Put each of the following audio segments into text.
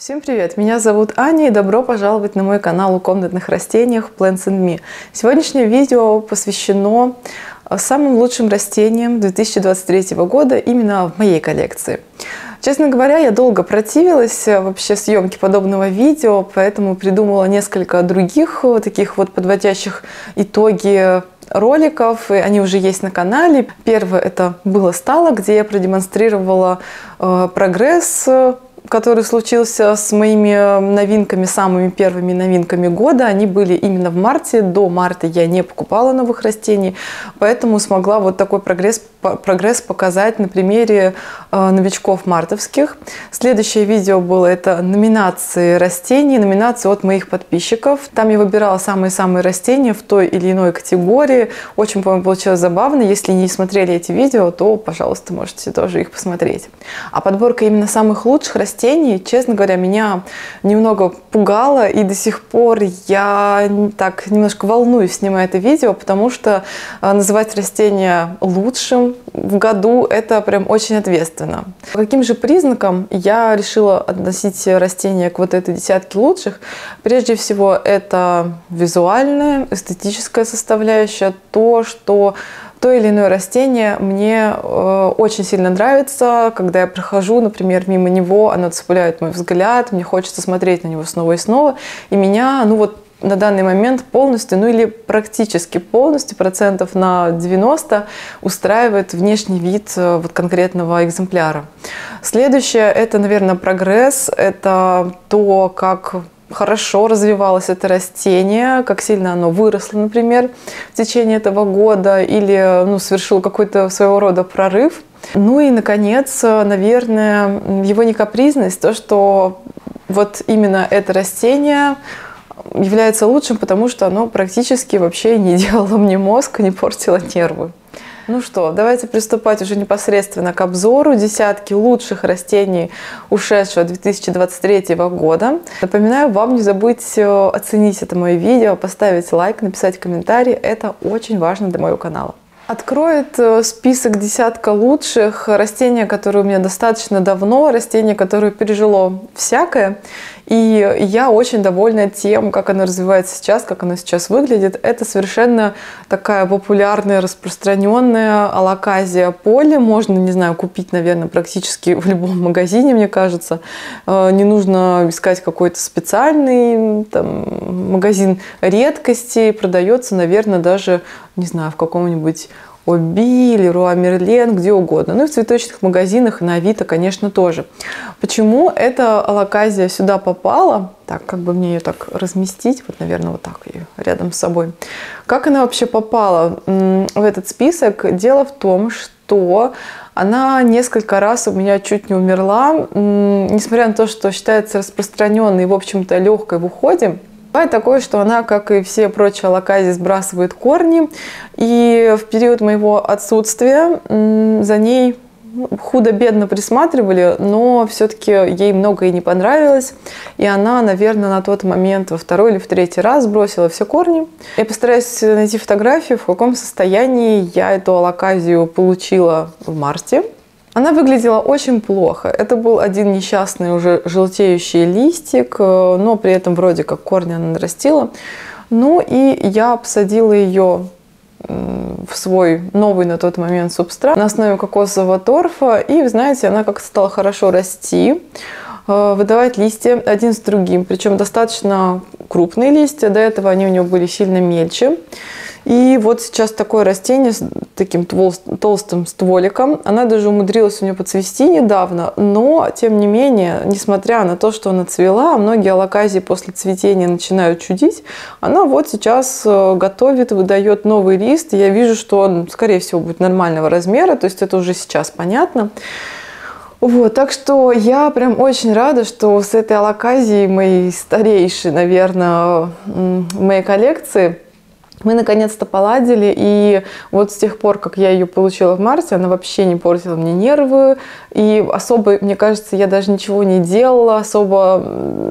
Всем привет! Меня зовут Аня и добро пожаловать на мой канал о комнатных растениях Plants and Me. Сегодняшнее видео посвящено самым лучшим растениям 2023 года именно в моей коллекции. Честно говоря, я долго противилась вообще съемке подобного видео, поэтому придумала несколько других таких вот подводящих итоги роликов, и они уже есть на канале. Первое это было-стало, где я продемонстрировала прогресс, который случился с моими новинками, самыми первыми новинками года. Они были именно в марте. До марта я не покупала новых растений, поэтому смогла вот такой прогресс показать на примере новичков мартовских. Следующее видео было это номинации растений, номинации от моих подписчиков. Там я выбирала самые-самые растения в той или иной категории. Очень, по-моему, получилось забавно. Если не смотрели эти видео, то, пожалуйста, можете тоже их посмотреть. А подборка именно самых лучших растений, честно говоря, меня немного пугала, и до сих пор я так немножко волнуюсь, снимая это видео, потому что называть растение лучшим в году это прям очень ответственно. По каким же признакам я решила относить растения к вот этой десятке лучших? Прежде всего, это визуальная, эстетическая составляющая, то, что то или иное растение мне очень сильно нравится. Когда я прохожу, например, мимо него, оно цепляет мой взгляд, мне хочется смотреть на него снова и снова. И меня, на данный момент полностью, или практически полностью, процентов на 90 устраивает внешний вид вот конкретного экземпляра. Следующее, это, наверное, прогресс. Это то, как хорошо развивалось это растение, как сильно оно выросло, например, в течение этого года, или совершило какой-то своего рода прорыв. Ну и, наконец, наверное, его некапризность, то, что вот именно это растение является лучшим, потому что оно практически вообще не делало мне мозг, не портило нервы. Ну что, давайте приступать уже непосредственно к обзору десятки лучших растений ушедшего 2023 года. Напоминаю, вам не забудьте оценить это мое видео, поставить лайк, написать комментарий. Это очень важно для моего канала. Откроет список десятка лучших растения, которые у меня достаточно давно, растение, которое пережило всякое. И я очень довольна тем, как оно развивается сейчас, как оно сейчас выглядит. Это совершенно такая популярная, распространенная алоказия поли. Можно, не знаю, купить, наверное, практически в любом магазине, мне кажется. Не нужно искать какой-то специальный магазин редкостей. Продается, наверное, даже, не знаю, в каком-нибудь Оби, Леруа Мерлен, где угодно. Ну и в цветочных магазинах, и на Авито, конечно, тоже. Почему эта алоказия сюда попала? Так, как бы мне ее так разместить? Вот, наверное, вот так ее рядом с собой. Как она вообще попала в этот список? Дело в том, что она несколько раз у меня чуть не умерла. Несмотря на то, что считается распространенной и, в общем-то, легкой в уходе, бывает такое, что она, как и все прочие алоказии, сбрасывает корни. И в период моего отсутствия за ней худо-бедно присматривали, но все-таки ей многое не понравилось. И она, наверное, на тот момент во второй или в третий раз сбросила все корни. Я постараюсь найти фотографию, в каком состоянии я эту алоказию получила в марте. Она выглядела очень плохо. Это был один несчастный уже желтеющий листик, но при этом вроде как корни она нарастила. Ну и я посадила ее в свой новый на тот момент субстрат на основе кокосового торфа. И, вы знаете, она как-то стала хорошо расти, выдавать листья один с другим. Причем достаточно крупные листья. До этого они у нее были сильно мельче. И вот сейчас такое растение с таким толстым стволиком. Она даже умудрилась у нее поцвести недавно, но тем не менее, несмотря на то, что она цвела, многие алоказии после цветения начинают чудить, она вот сейчас готовит, выдает новый лист. И я вижу, что он, скорее всего, будет нормального размера, то есть это уже сейчас понятно. Вот, так что я прям очень рада, что с этой алоказией, моей старейшей, наверное, в моей коллекции, мы наконец-то поладили, и вот с тех пор, как я ее получила в марте, она вообще не портила мне нервы, и особо, мне кажется, я даже ничего не делала, особо,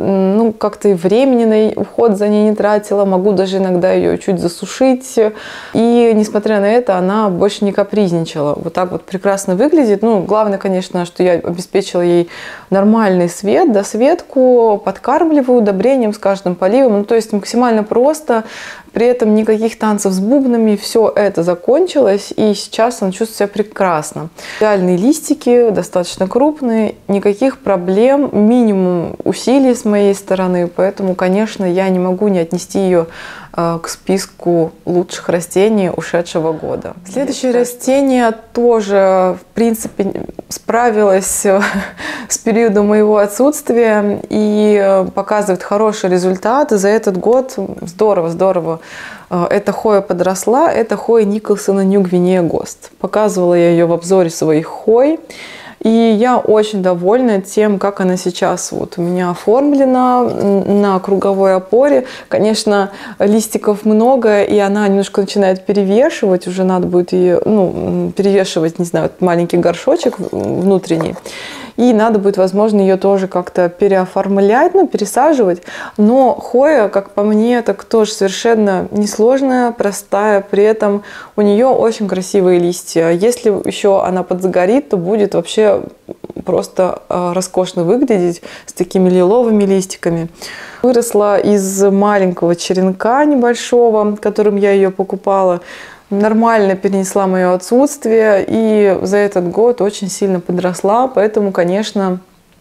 ну, как-то и времени на уход за ней не тратила, могу даже иногда ее чуть засушить. И, несмотря на это, она больше не капризничала. Вот так вот прекрасно выглядит. Ну, главное, конечно, что я обеспечила ей нормальный свет, досветку, подкармливаю удобрением с каждым поливом. Ну, то есть максимально просто, при этом никаких танцев с бубнами, все это закончилось, и сейчас она чувствует себя прекрасно. Идеальные листики, достаточно крупные, никаких проблем, минимум усилий с моей стороны, поэтому, конечно, я не могу не отнести ее к списку лучших растений ушедшего года. Следующее растение тоже, в принципе, справилось с периодом моего отсутствия и показывает хороший результат. За этот год здорово. Эта хоя подросла, это хоя Николсона Нью Гвинея Гост. Показывала я ее в обзоре своих хой. И я очень довольна тем, как она сейчас вот у меня оформлена на круговой опоре. Конечно, листиков много, и она немножко начинает перевешивать. Уже надо будет ее, ну, перевешивать, не знаю, маленький горшочек внутренний. И надо будет, возможно, ее тоже как-то переоформлять, ну, пересаживать. Но хоя, как по мне, так тоже совершенно несложная, простая. При этом у нее очень красивые листья. Если еще она подзагорит, то будет вообще просто роскошно выглядеть с такими лиловыми листиками. Выросла из маленького черенка небольшого, которым я ее покупала. Нормально перенесла мое отсутствие и за этот год очень сильно подросла, поэтому, конечно,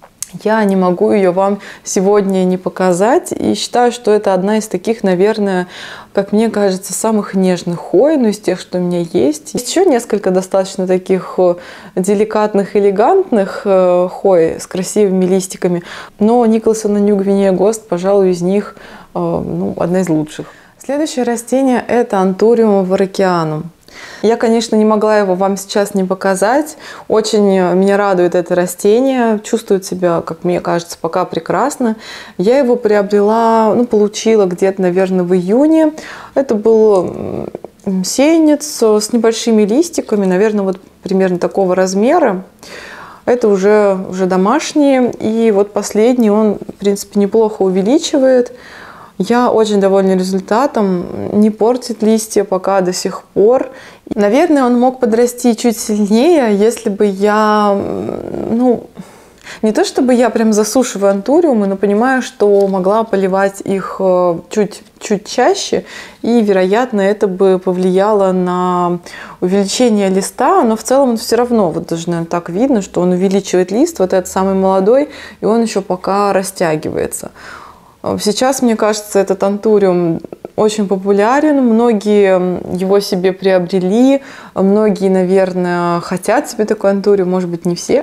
я не могу ее вам сегодня не показать. И считаю, что это одна из таких, наверное, как мне кажется, самых нежных хой, ну, из тех, что у меня есть. Есть еще несколько достаточно таких деликатных, элегантных хой с красивыми листиками, но Николсона Нью Гвинея Гост, пожалуй, из них ну, одна из лучших. Следующее растение – это Антуриум варакианум. Я, конечно, не могла его вам сейчас не показать. Очень меня радует это растение, чувствует себя, как мне кажется, пока прекрасно. Я его приобрела, ну, получила где-то, наверное, в июне. Это был сеянец с небольшими листиками, наверное, вот примерно такого размера. Это уже домашние, и вот последний он, в принципе, неплохо увеличивает. Я очень довольна результатом, не портит листья пока до сих пор. Наверное, он мог подрасти чуть сильнее, если бы я, ну, не то чтобы я прям засушиваю антуриумы, но понимаю, что могла поливать их чуть чаще, и, вероятно, это бы повлияло на увеличение листа, но в целом все равно, вот даже, наверное, так видно, что он увеличивает лист, вот этот самый молодой, и он еще пока растягивается. Сейчас, мне кажется, этот антуриум очень популярен, многие его себе приобрели, многие, наверное, хотят себе такой антуриум, может быть, не все,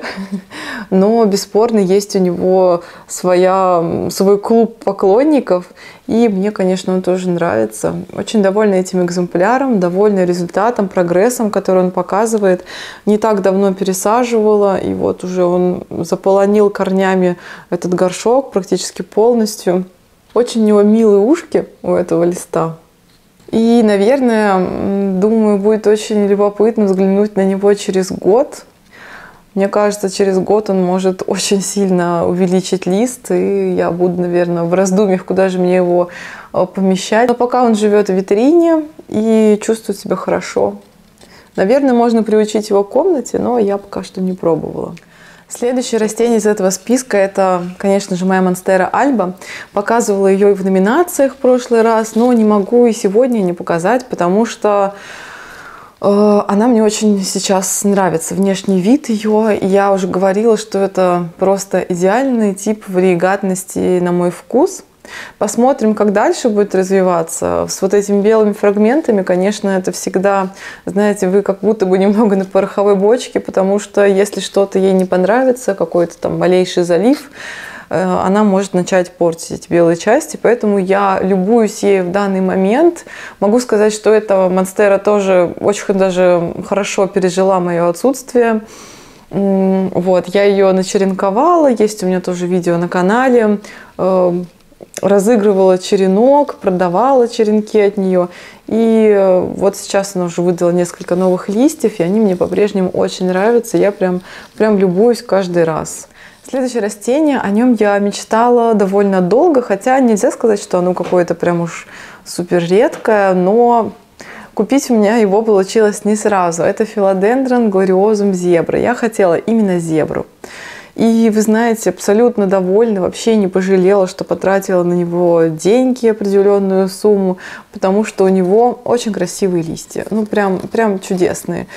но бесспорно есть у него свой клуб поклонников, и мне, конечно, он тоже нравится. Очень довольна этим экземпляром, довольна результатом, прогрессом, который он показывает. Не так давно пересаживала, и вот уже он заполонил корнями этот горшок практически полностью. Очень у него милые ушки у этого листа. И, наверное, думаю, будет очень любопытно взглянуть на него через год. Мне кажется, через год он может очень сильно увеличить лист, и я буду, наверное, в раздумьях, куда же мне его помещать. Но пока он живет в витрине и чувствует себя хорошо. Наверное, можно приучить его к комнате, но я пока что не пробовала. Следующее растение из этого списка – это, конечно же, моя Монстера Альба. Показывала ее и в номинациях в прошлый раз, но не могу и сегодня не показать, потому что она мне очень сейчас нравится, внешний вид ее. Я уже говорила, что это просто идеальный тип вариегатности на мой вкус. Посмотрим, как дальше будет развиваться. С вот этими белыми фрагментами, конечно, это всегда, знаете, вы как будто бы немного на пороховой бочке, потому что если что-то ей не понравится, какой-то там малейший залив, она может начать портить эти белые части, поэтому я любуюсь ей в данный момент. Могу сказать, что эта Монстера тоже очень даже хорошо пережила мое отсутствие. Вот, я ее начеренковала, есть у меня тоже видео на канале. Разыгрывала черенок, продавала черенки от нее. И вот сейчас она уже выдала несколько новых листьев, и они мне по-прежнему очень нравятся. Я прям любуюсь каждый раз. Следующее растение, о нем я мечтала довольно долго, хотя нельзя сказать, что оно какое-то прям уж супер редкое, но купить у меня его получилось не сразу. Это филодендрон глориозум зебра. Я хотела именно зебру. И вы знаете, абсолютно довольна, вообще не пожалела, что потратила на него деньги, определенную сумму, потому что у него очень красивые листья, ну прям чудесные.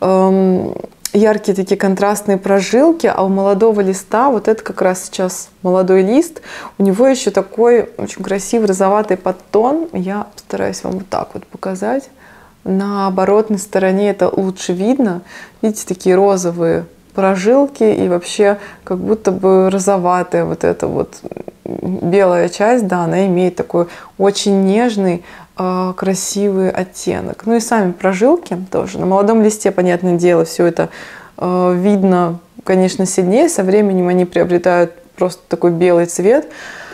Яркие такие контрастные прожилки, а у молодого листа, вот это как раз сейчас молодой лист, у него еще такой очень красивый розоватый подтон. Я постараюсь вам вот так вот показать. На оборотной стороне это лучше видно. Видите, такие розовые прожилки и вообще как будто бы розоватая вот эта вот белая часть, да, она имеет такой очень нежный, красивый оттенок. Ну и сами прожилки тоже. На молодом листе, понятное дело, все это видно, конечно, сильнее. Со временем они приобретают просто такой белый цвет.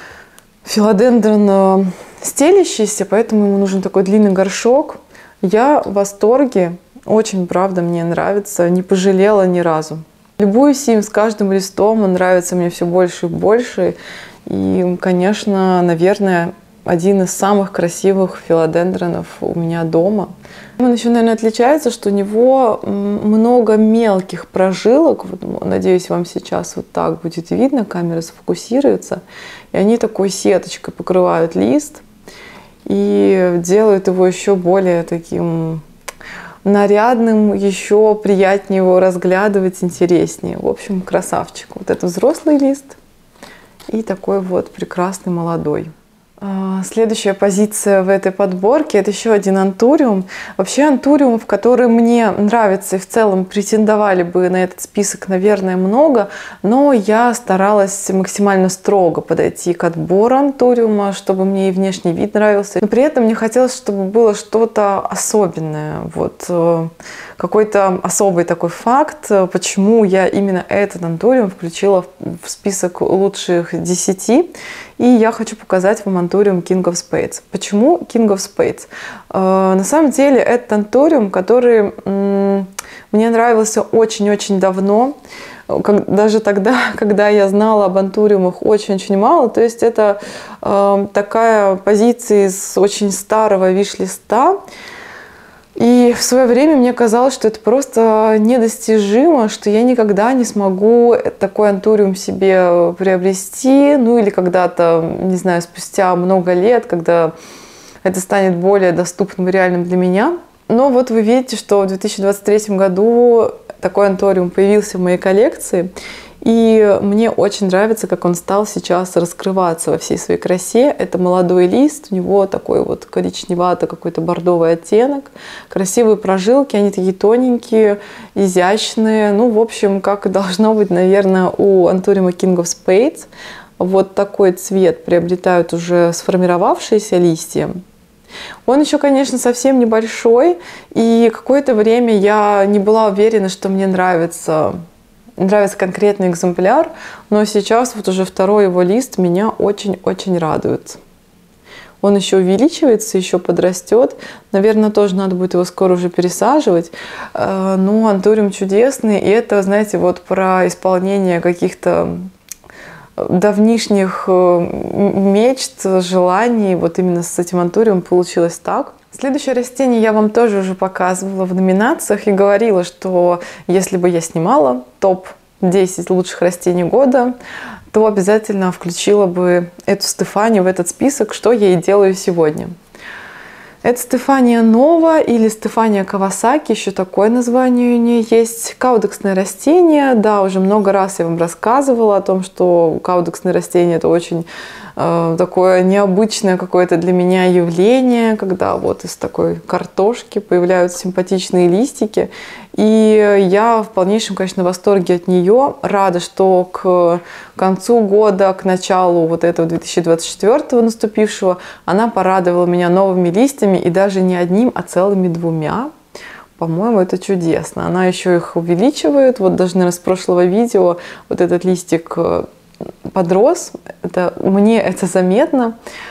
Филодендрон стелящийся, поэтому ему нужен такой длинный горшок. Я в восторге. Очень, правда, мне нравится. Не пожалела ни разу. Любуюсь им с каждым листом. Он нравится мне все больше и больше. И, конечно, наверное, один из самых красивых филодендронов у меня дома. Он еще, наверное, отличается, что у него много мелких прожилок. Вот, надеюсь, вам сейчас вот так будет видно. Камера сфокусируется. И они такой сеточкой покрывают лист. И делают его еще более таким нарядным, еще приятнее его разглядывать, интереснее. В общем, красавчик. Вот это взрослый лист и такой вот прекрасный молодой. Следующая позиция в этой подборке — это еще один антуриум. Вообще антуриумов, которые мне нравятся и в целом претендовали бы на этот список, наверное, много, но я старалась максимально строго подойти к отбору антуриума, чтобы мне и внешний вид нравился. Но при этом мне хотелось, чтобы было что-то особенное, вот какой-то особый такой факт, почему я именно этот антуриум включила в список лучших 10. И я хочу показать вам антуриум King of Spades. Почему King of Spades? На самом деле это антуриум, который мне нравился очень-очень давно. Даже тогда, когда я знала об антуриумах очень-очень мало. То есть это такая позиция из очень старого виш-листа. И в свое время мне казалось, что это просто недостижимо, что я никогда не смогу такой антуриум себе приобрести, ну или когда-то, не знаю, спустя много лет, когда это станет более доступным и реальным для меня. Но вот вы видите, что в 2023 году такой антуриум появился в моей коллекции. И мне очень нравится, как он стал сейчас раскрываться во всей своей красе. Это молодой лист, у него такой вот коричневатый какой-то бордовый оттенок. Красивые прожилки, они такие тоненькие, изящные. Ну, в общем, как и должно быть, наверное, у антуриума King of Spades. Вот такой цвет приобретают уже сформировавшиеся листья. Он еще, конечно, совсем небольшой. И какое-то время я не была уверена, что мне нравится конкретный экземпляр, но сейчас вот уже второй его лист меня очень-очень радует. Он еще увеличивается, еще подрастет. Наверное, тоже надо будет его скоро уже пересаживать. Но антуриум чудесный. И это, знаете, вот про исполнение каких-то давнишних мечт, желаний. Вот именно с этим антуриумом получилось так. Следующее растение я вам тоже уже показывала в номинациях и говорила, что если бы я снимала топ-10 лучших растений года, то обязательно включила бы эту Стефанию в этот список, что я и делаю сегодня. Это Стефания Нова или Стефания Кавасаки, еще такое название у нее есть. Каудексное растение, да, уже много раз я вам рассказывала о том, что каудексное растение — это очень такое необычное какое-то для меня явление, когда вот из такой картошки появляются симпатичные листики. И я в полнейшем, конечно, восторге от нее. Рада, что к концу года, к началу вот этого 2024 наступившего, она порадовала меня новыми листьями, и даже не одним, а целыми 2. По-моему, это чудесно. Она еще их увеличивает. Вот даже, наверное, с прошлого видео вот этот листик подрос. Мне это заметно.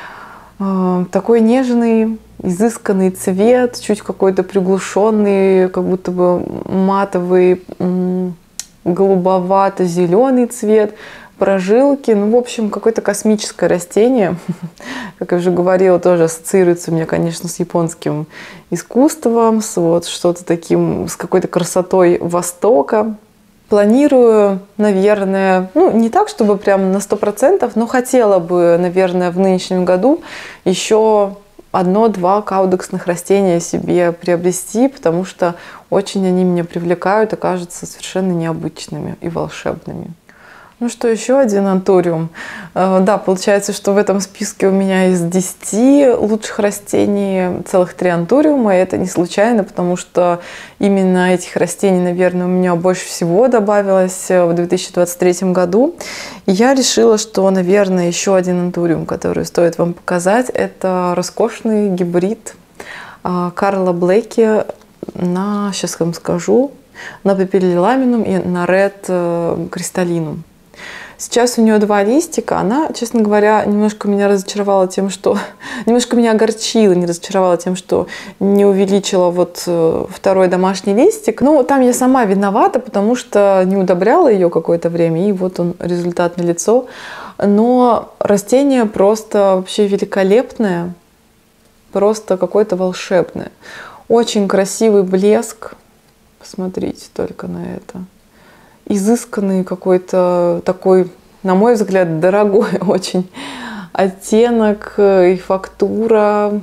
Такой нежный, изысканный цвет, чуть какой-то приглушенный, как будто бы матовый, голубовато-зеленый цвет, прожилки. Ну, в общем, какое-то космическое растение. Как я уже говорила, тоже ассоциируется у меня, конечно, с японским искусством, с вот что-то таким, с какой-то красотой Востока. Планирую, наверное, ну, не так, чтобы прям на 100%, но хотела бы, наверное, в нынешнем году еще 1-2 каудексных растения себе приобрести, потому что очень они меня привлекают и кажутся совершенно необычными и волшебными. Ну что, еще один антуриум. Да, получается, что в этом списке у меня из 10 лучших растений целых 3 антуриума. И это не случайно, потому что именно этих растений, наверное, у меня больше всего добавилось в 2023 году. И я решила, что, наверное, еще один антуриум, который стоит вам показать, это роскошный гибрид Карла Блэки на, сейчас вам скажу, на папилиламинум и на ред кристаллинум. Сейчас у нее 2 листика. Она, честно говоря, немножко меня разочаровала тем, что... Немножко меня огорчила, не разочаровала тем, что не увеличила вот 2-й домашний листик. Ну, там я сама виновата, потому что не удобряла ее какое-то время, и вот он, результат налицо. Но растение просто вообще великолепное, просто какое-то волшебное. Очень красивый блеск. Посмотрите только на это. Изысканный какой-то такой, на мой взгляд, дорогой очень оттенок и фактура,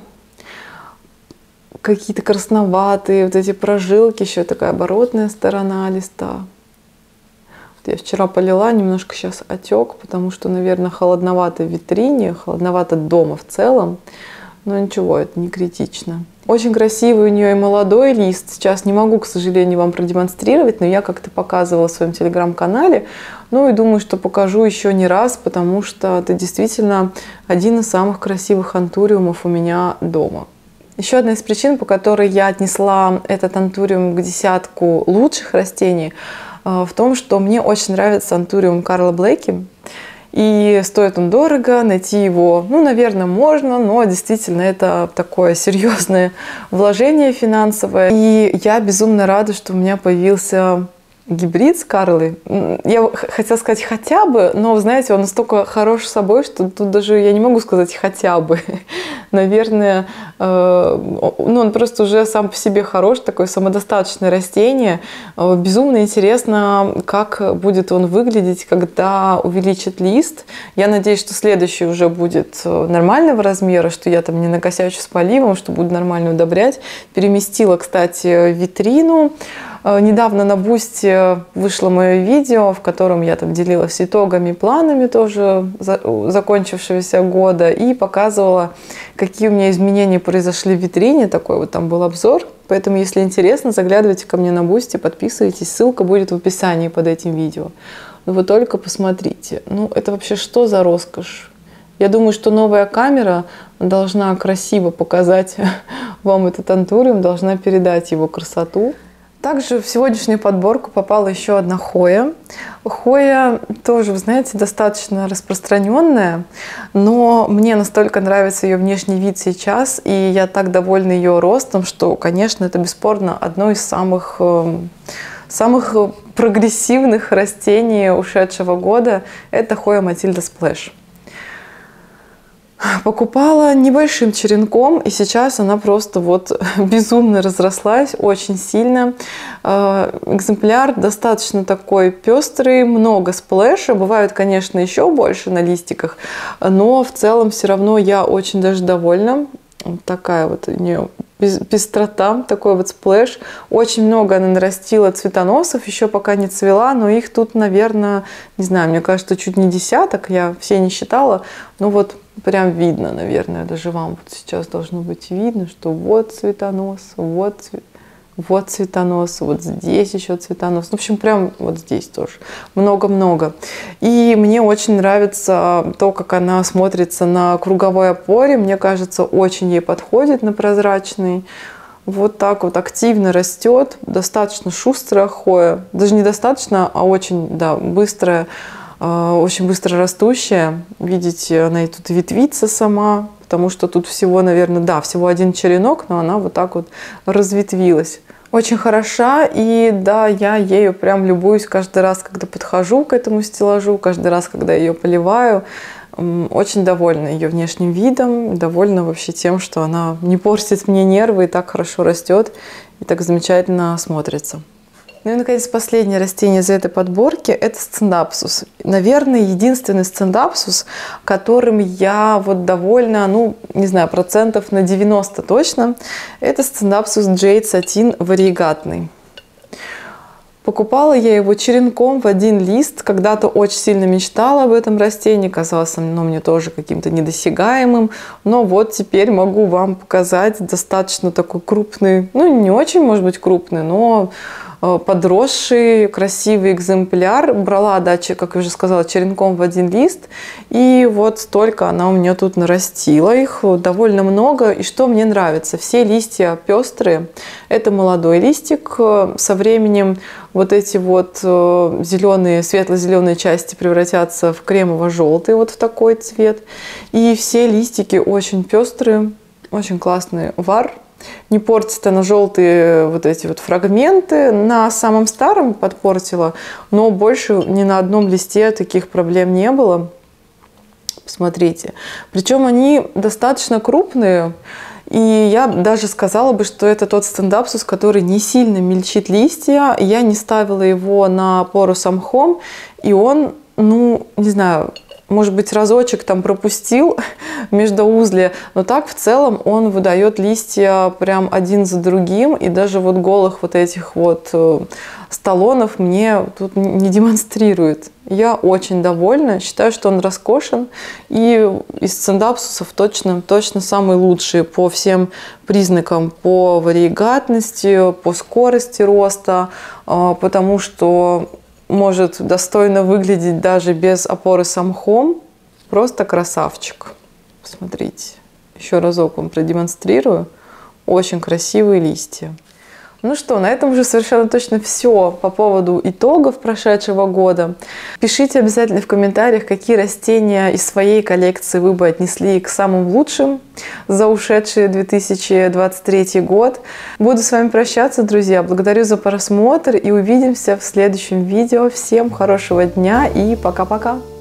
какие-то красноватые вот эти прожилки, еще такая оборотная сторона листа. Вот я вчера полила, немножко сейчас отек, потому что, наверное, холодновато в витрине, холодновато дома в целом, но ничего, это не критично. Очень красивый у нее и молодой лист. Сейчас не могу, к сожалению, вам продемонстрировать, но я как-то показывала в своем телеграм-канале. Ну и думаю, что покажу еще не раз, потому что это действительно один из самых красивых антуриумов у меня дома. Еще одна из причин, по которой я отнесла этот антуриум к 10 лучших растений, в том, что мне очень нравится антуриум Карла Блэки. И стоит он дорого, найти его, ну, наверное, можно, но действительно это такое серьезное вложение финансовое. И я безумно рада, что у меня появился гибрид с Карлой. Я хотела сказать хотя бы, но, знаете, он настолько хорош собой, что тут даже я не могу сказать хотя бы. Наверное, ну, он просто уже сам по себе хорош, такое самодостаточное растение. Безумно интересно, как будет он выглядеть, когда увеличит лист. Я надеюсь, что следующий уже будет нормального размера, что я там не накосячу с поливом, что буду нормально удобрять. Переместила, кстати, витрину. Недавно на Бусти вышло мое видео, в котором я там делилась итогами, планами тоже закончившегося года и показывала, какие у меня изменения произошли в витрине. Такой вот там был обзор. Поэтому, если интересно, заглядывайте ко мне на Бусти, подписывайтесь. Ссылка будет в описании под этим видео. Но вы только посмотрите. Ну, это вообще что за роскошь? Я думаю, что новая камера должна красиво показать вам этот антуриум, должна передать его красоту. Также в сегодняшнюю подборку попала еще одна хоя. Хоя тоже, вы знаете, достаточно распространенная, но мне настолько нравится ее внешний вид сейчас, и я так довольна ее ростом, что, конечно, это бесспорно одно из самых прогрессивных растений ушедшего года. Это хоя Матильда Сплэш. Покупала небольшим черенком, и сейчас она просто вот безумно разрослась, очень сильно. Экземпляр достаточно такой пестрый, много сплэша. Бывают, конечно, еще больше на листиках, но в целом все равно я очень даже довольна. Такая вот у нее пестрота, такой вот сплэш. Очень много она нарастила цветоносов, еще пока не цвела, но их тут, наверное, не знаю, мне кажется, чуть не десяток, я все не считала, но вот прям видно, наверное, даже вам вот сейчас должно быть видно, что вот цветонос, вот цветонос, вот здесь еще цветонос. В общем, прям вот здесь тоже много-много. И мне очень нравится то, как она смотрится на круговой опоре. Мне кажется, очень ей подходит на прозрачный. Вот так вот активно растет, достаточно шустрая хоя. Даже не достаточно, а очень, да, быстрая, очень быстро растущая. Видите, она и тут ветвится сама, потому что тут всего, наверное, да, всего один черенок, но она вот так вот разветвилась. Очень хороша, и да, я ею прям любуюсь каждый раз, когда подхожу к этому стеллажу, каждый раз, когда ее поливаю. Очень довольна ее внешним видом, довольна вообще тем, что она не портит мне нервы и так хорошо растет, и так замечательно смотрится. Ну и, наконец, последнее растение из этой подборки – это сцендапсус. Наверное, единственный сцендапсус, которым я вот довольна, ну, не знаю, процентов на 90 точно, это сцендапсус Jade Satin варигатный. Покупала я его черенком в один лист. Когда-то очень сильно мечтала об этом растении. Казалось оно мне тоже каким-то недосягаемым. Но вот теперь могу вам показать достаточно такой крупный, ну не очень, может быть, крупный, но подросший, красивый экземпляр. Брала дачу, как я уже сказала, черенком в один лист. И вот столько она у меня тут нарастила. Их довольно много. И что мне нравится? Все листья пестрые. Это молодой листик. Со временем вот эти вот зеленые, светло-зеленые части превратятся в кремово-желтый, вот в такой цвет. И все листики очень пестрые, очень классный вар. Не портит она желтые вот эти вот фрагменты. На самом старом подпортила, но больше ни на одном листе таких проблем не было. Посмотрите. Причем они достаточно крупные. И я даже сказала бы, что это тот сцендапсус, который не сильно мельчит листья. Я не ставила его на пору с мхом, и он, ну, не знаю, может быть, разочек там пропустил междоузле, но так в целом он выдает листья прям один за другим, и даже вот голых вот этих вот столонов мне тут не демонстрирует. Я очень довольна, считаю, что он роскошен, и из сцендапсусов точно самый лучший по всем признакам, по варигатности, по скорости роста, потому что может достойно выглядеть даже без опоры с мхом. Просто красавчик. Посмотрите. Еще разок вам продемонстрирую. Очень красивые листья. Ну что, на этом уже совершенно точно все по поводу итогов прошедшего года. Пишите обязательно в комментариях, какие растения из своей коллекции вы бы отнесли к самым лучшим за ушедший 2023 год. Буду с вами прощаться, друзья. Благодарю за просмотр и увидимся в следующем видео. Всем хорошего дня и пока-пока!